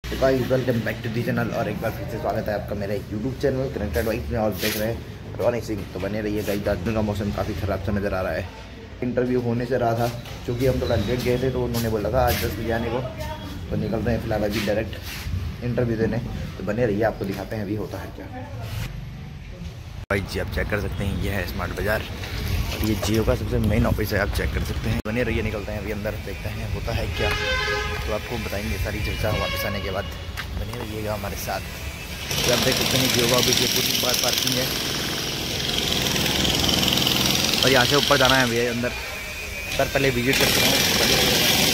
तो guys welcome back to the channel और एक बार फिर से स्वागत है आपका मेरे यूट्यूब चैनल कनेक्टेड वाइफ में। और देख रहे हैं रॉनिक सिंह। तो बने रहिए गाइस, आज दिन का मौसम काफ़ी ख़राब सा नज़र आ रहा है। इंटरव्यू होने से रहा था, क्योंकि हम थोड़ा लेट गए थे तो उन्होंने बोला था आज 10 बजे आने को। तो निकल रहे हैं फिलहाल अभी डायरेक्ट इंटरव्यू देने। तो बने रहिए, आपको दिखाते हैं अभी होता है क्या। भाई जी आप चेक कर सकते हैं, ये है स्मार्ट बाज़ार और ये जियो का सबसे मेन ऑफिस है, आप चेक कर सकते हैं। बने रहिए, निकलते हैं अभी अंदर, देखते हैं होता है क्या। तो आपको बताएंगे सारी चर्चा वापस आने के बाद। बने रहिएगा हमारे साथ। तो आप देख सकते हैं जियो का ऑफिस, ये पूरी बार पार्किंग है और यहाँ से ऊपर जाना है भैया अंदर। सर पहले विजिट करते हैं।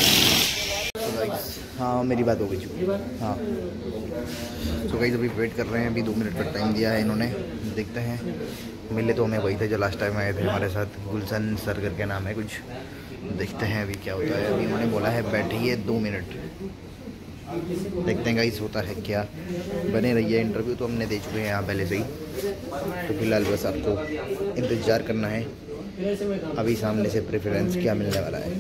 हाँ मेरी बात हो गई। हाँ तो गाइस अभी वेट कर रहे हैं, अभी 2 मिनट का टाइम दिया है इन्होंने। देखते हैं, मिले तो हमें वही थे जो लास्ट टाइम आए थे हमारे साथ, गुलशन सर करके नाम है कुछ। देखते हैं अभी क्या होता है। अभी उन्होंने बोला है बैठिए 2 मिनट, देखते हैं गाइस होता है क्या। बने रहिए, इंटरव्यू तो हमने दे चुके हैं यहाँ पहले से ही। तो फिलहाल बस आपको इंतज़ार करना है अभी सामने से प्रेफरेंस क्या मिलने वाला है।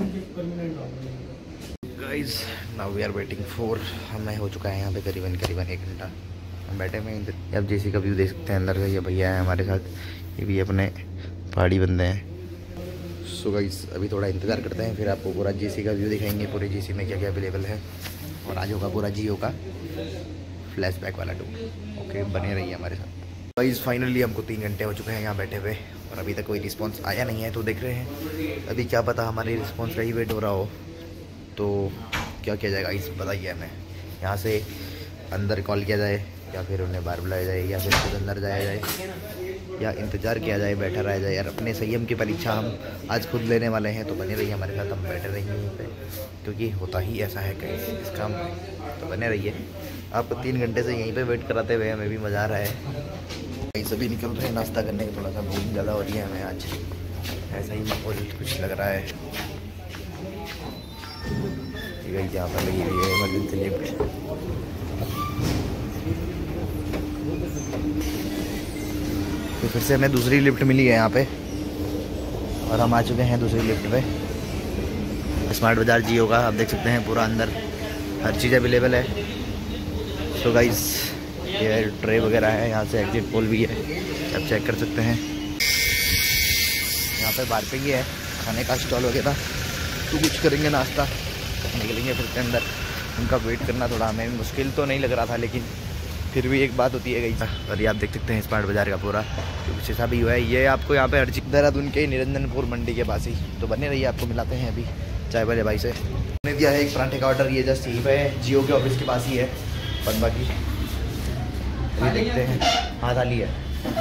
Guys now we are waiting for, हमें हो चुका है यहाँ पे करीबन 1 घंटा हम बैठे हुए हैं। अब जैसे का व्यू देख सकते हैं अंदर का, ये भैया है हमारे साथ, ये भी अपने पहाड़ी बंदे हैं। सो गाइस अभी थोड़ा इंतज़ार करते हैं, फिर आपको पूरा जेसी का व्यू दिखाएंगे, पूरे जेसी में क्या क्या अवेलेबल है। और आज होगा पूरा जियो का फ्लैशबैक वाला टूर। ओके बने रहिए हमारे साथ। गाइस फाइनली हमको 3 घंटे हो चुके हैं यहाँ बैठे हुए और अभी तक कोई रिस्पांस आया नहीं है। तो देख रहे हैं अभी, क्या पता हमारे रिस्पांस का ही वेट हो रहा हो। तो क्या किया जाएगा इस बताइए हमें। यहाँ से अंदर कॉल किया जाए या फिर उन्हें बाहर बुलाया जाए या फिर खुद अंदर जाया जाए या इंतज़ार किया जाए, बैठा रहा जाए। यार अपने संयम की परीक्षा हम आज खुद लेने वाले हैं। तो बने रहिए हमारे साथ, हम बैठे रहिए यहीं पे, क्योंकि होता ही ऐसा है कहीं इस काम में। तो बने रहिए, आपको 3 घंटे से यहीं पे वेट कराते हुए हमें भी मज़ा आ रहा है। कहीं सभी निकल रहे हैं नाश्ता करने की, थोड़ा सा भूख ज़्यादा हो रही है हमें आज, ऐसा ही माहौल कुछ लग रहा है। यहाँ पर लगी हुई है इमरजेंसी लिफ्ट। तो फिर से हमें दूसरी लिफ्ट मिली है यहाँ पे और हम आ चुके हैं दूसरी लिफ्ट पे। स्मार्ट बाज़ार जियो का आप देख सकते हैं, पूरा अंदर हर चीज़ अवेलेबल है। सो गाइस ये ट्रे वगैरह है, यहाँ से एग्जिट पोल भी है, आप चेक कर सकते हैं। यहाँ पे बाहर पे ही है खाने का स्टॉल वगैरह। तो कुछ करेंगे नाश्ता, निकलेंगे फिर के अंदर। उनका वेट करना थोड़ा हमें मुश्किल तो नहीं लग रहा था, लेकिन फिर भी एक बात होती है गई। और ये आप देख सकते हैं स्मार्ट बाज़ार का पूरा कुछ ऐसा भी हुआ है। ये आपको यहाँ पे हर चीज़ देहरादून के निरंजनपुर मंडी के पास ही। तो बने रहिए, आपको मिलाते हैं अभी चाय वाले भाई से। उन्होंने दिया है एक पराठे का ऑर्डर, ये जस्ट यहीं पे है, जियो के ऑफिस के पास ही है। बस बाकी अभी देखते हैं। हाँ थाली है।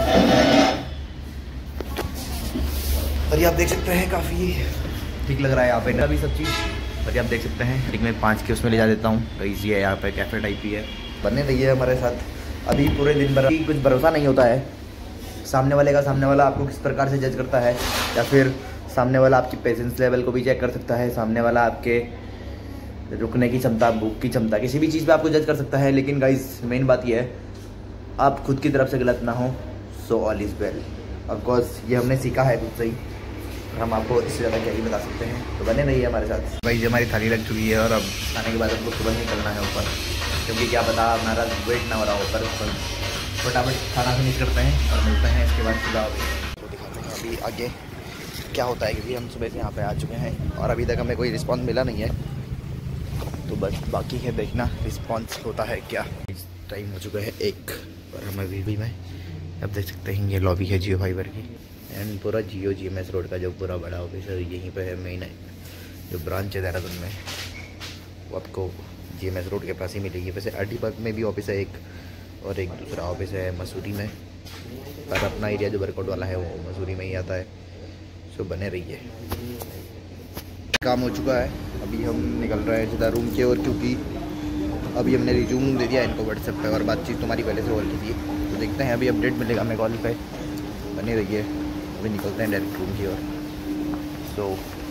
और ये आप देख सकते हैं काफ़ी ठीक लग रहा है यहाँ पे अभी सब चीज़। और ये आप देख सकते हैं, एक मैं 5 के उसमें ले जा देता हूँ। तो ईजी है, यहाँ पे कैफ़े टाइप ही है। बने रहिए हमारे साथ। अभी पूरे दिन भर कुछ भरोसा नहीं होता है सामने वाले का। सामने वाला आपको किस प्रकार से जज करता है, या फिर सामने वाला आपकी पेशेंस लेवल को भी चेक कर सकता है। सामने वाला आपके रुकने की क्षमता, भूख की क्षमता, किसी भी चीज़ पे आपको जज कर सकता है। लेकिन गाइस मेन बात यह है, आप खुद की तरफ से गलत ना हो। So all is well. Of course ये हमने सीखा है खुद से ही, हम आपको इससे ज़्यादा क्या ही बता सकते हैं। तो बने रहिए हमारे साथ। भाई जी हमारी थाली लग चुकी है और अब खाने के बाद हमको तुरंत निकलना है ऊपर, क्योंकि क्या पता हमारा वेट ना हो रहा ऊपर। फटाफट खाना फिनिश करते हैं और मिलते हैं इसके बाद सुबह। तो दिखाते हैं अभी आगे क्या होता है, क्योंकि हम सुबह से यहाँ पे आ चुके हैं और अभी तक हमें कोई रिस्पॉन्स मिला नहीं है। तो बस बाकी है देखना रिस्पॉन्स होता है क्या। इस टाइम हो चुका है 1 और हम अभी भी में अब देख सकते हैं ये लॉबी है जियो फाइबर की। एंड पूरा जियो GMS रोड का जो पूरा बड़ा ऑफिस है यहीं पे है। मेन है जो ब्रांच है देहरादून में, वो आपको GMS रोड के पास ही मिलेगी। वैसे RD पार्क में भी ऑफिस है एक, और एक दूसरा ऑफिस है मसूरी में, पर अपना एरिया जो वर्कआउट वाला है वो मसूरी में ही आता है। सो बने रहिए। काम हो चुका है, अभी हम निकल रहे हैं सीधा रूम की ओर, क्योंकि अभी हमने रिज्यूम दे दिया इनको व्हाट्सएप पे और बातचीत तुम्हारी पहले से हो रही थी। तो देखते हैं अभी अपडेट मिलेगा हमें कॉल पे। बने रहिए, अभी निकलते हैं डायरेक्ट रूम की ओर। So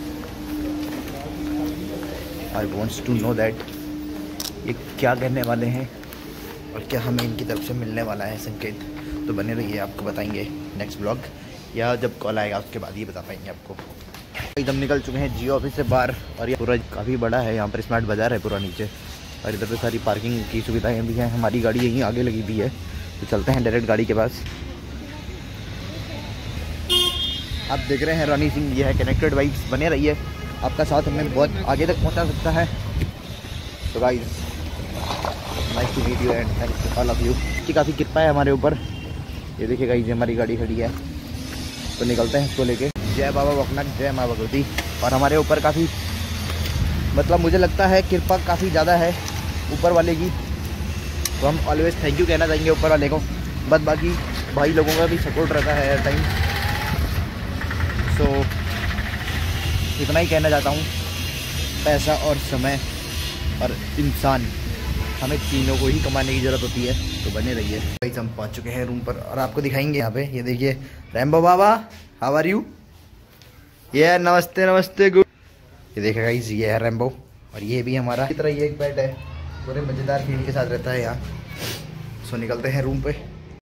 I wants to know that ये क्या कहने वाले हैं और क्या हमें इनकी तरफ से मिलने वाला है संकेत। तो बने रहिए, आपको बताएंगे नेक्स्ट ब्लॉग, या जब कॉल आएगा उसके बाद ही बता पाएंगे आपको। एकदम निकल चुके हैं जियो ऑफिस से बाहर और ये पूरा काफ़ी बड़ा है। यहाँ पर स्मार्ट बाज़ार है पूरा नीचे, और इधर पे सारी पार्किंग की सुविधाएँ भी हैं। हमारी गाड़ी यहीं आगे लगी हुई है, तो चलते हैं डायरेक्ट गाड़ी के पास। आप देख रहे हैं रानी सिंह, ये है कनेक्टेड बाइक्स। बने रहिए, आपका साथ हमें बहुत आगे तक पहुंचा सकता है। तो guys, nice to meet you and thanks to all of you. की काफ़ी कृपा है हमारे ऊपर। ये देखिए गाइस, हमारी गाड़ी खड़ी है, तो निकलते हैं इसको लेके। जय बाबा बकनाथ, जय माँ भगवती। और हमारे ऊपर काफ़ी, मतलब मुझे लगता है कृपा काफ़ी ज़्यादा है ऊपर वाले की, तो हम ऑलवेज थैंक यू कहना चाहेंगे ऊपर वाले को। बस बाकी भाई लोगों का भी सपोर्ट रहता है हर टाइम। सो इतना ही कहना चाहता हूँ, पैसा और समय और इंसान, हमें तीनों को ही कमाने की ज़रूरत होती है। तो बने रहिए। भाई हम पहुँच चुके हैं रूम पर और आपको दिखाएंगे यहाँ पे। ये देखिए रैम्बो बाबा, हाउ आर यू? ये नमस्ते नमस्ते गुड। ये देखिए गाइस, ये है रैम्बो। और ये भी हमारा की तरह ये एक पेट है, पूरे मज़ेदार फील के साथ रहता है यहाँ। सो निकलते हैं रूम पे।